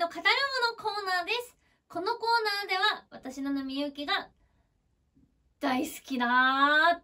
のカタルームのコーナーです。このコーナーでは私ななみゆきが大好きな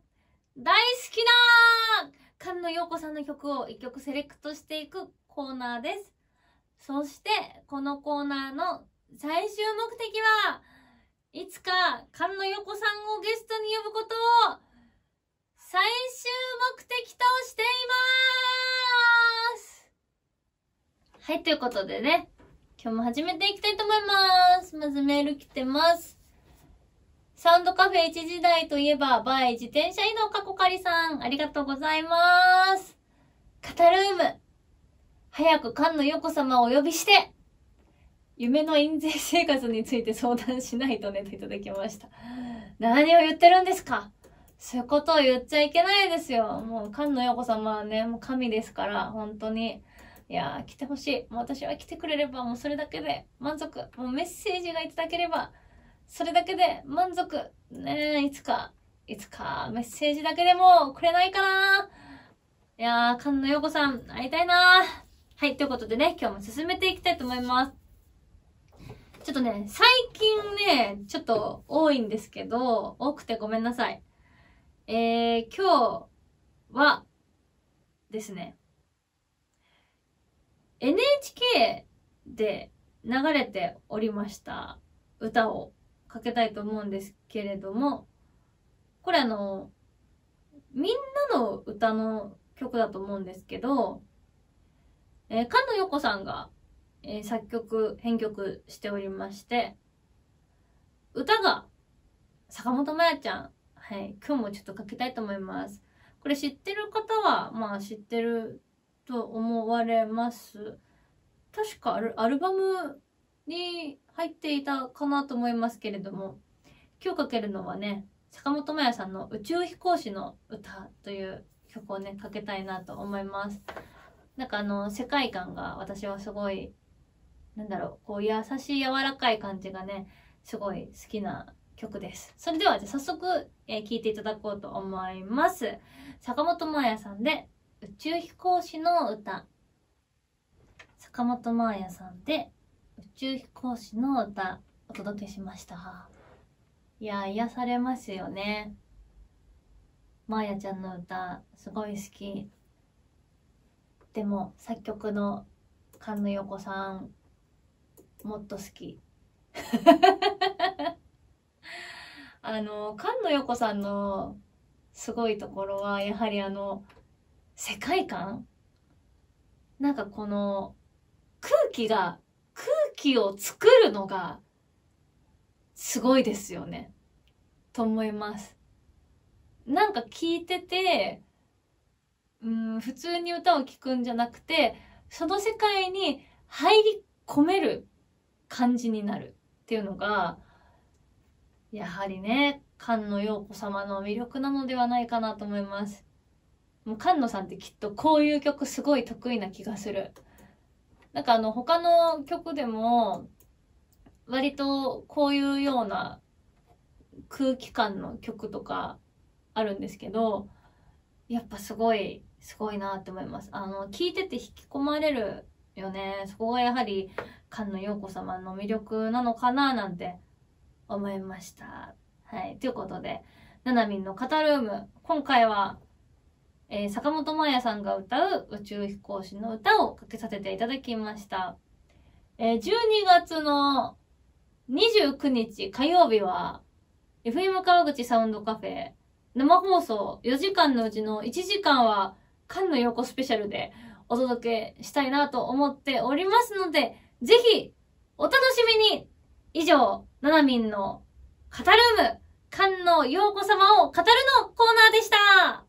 菅野陽子さんの曲を1曲セレクトしていくコーナーです。そしてこのコーナーの最終目的はいつか菅野陽子さんをゲストに呼ぶことを最終目的としています。はい、ということでね、今日も始めていきたいと思います。まずメール来てます。サウンドカフェ1時台といえば、バイ自転車移動かこかりさん、ありがとうございます。カタルーム、早く菅野陽子様をお呼びして、夢の印税生活について相談しないとね、といただきました。何を言ってるんですか？そういうことを言っちゃいけないですよ。もう菅野陽子様はね、もう神ですから、本当に。いやー、来てほしい。もう私は来てくれれば、もうそれだけで満足。もうメッセージがいただければ、それだけで満足。ねえ、いつかメッセージだけでもくれないかな。いやー、菅野陽子さん、会いたいな。はい、ということでね、今日も進めていきたいと思います。ちょっとね、最近ね、ちょっと多いんですけど、多くてごめんなさい。今日はですね、NHK で流れておりました歌をかけたいと思うんですけれども、これみんなの歌の曲だと思うんですけど、菅野陽子さんが、作曲、編曲しておりまして、歌が坂本真綾ちゃん。はい。今日もちょっとかけたいと思います。これ知ってる方は、まあ知ってると思われます。確かアルバムに入っていたかなと思いますけれども、今日かけるのはね、坂本真綾さんの宇宙飛行士の歌という曲をね、かけたいなと思います。なんか世界観が私はすごい、こう優しい柔らかい感じがね、すごい好きな曲です。それではじゃあ早速、聴いていただこうと思います。坂本真綾さんで宇宙飛行士の歌。坂本真綾さんで宇宙飛行士の歌お届けしました。いや、癒されますよね。真綾ちゃんの歌すごい好き。でも作曲の菅野陽子さんもっと好き。菅野陽子さんのすごいところはやはり世界観、なんかこの空気を作るのがすごいですよねと思います。なんか聞いてて普通に歌を聴くんじゃなくて、その世界に入り込める感じになるっていうのがやはりね、菅野陽子様の魅力なのではないかなと思います。もう菅野さんってきっとこういう曲すごい得意な気がする。なんか他の曲でも割とこういうような空気感の曲とかあるんですけど、やっぱすごいなって思います。聴いてて引き込まれるよね。そこがやはり菅野陽子様の魅力なのかななんて思いました。はい。ということで、ななみんのカタルーム。今回は、坂本真綾さんが歌う宇宙飛行士の歌をかけさせていただきました。12月の29日火曜日は、FM 川口サウンドカフェ、生放送4時間のうちの1時間は、菅野陽子スペシャルでお届けしたいなと思っておりますので、ぜひ、お楽しみに。以上、ななみんのカタルーム、菅野陽子様を語るのコーナーでした。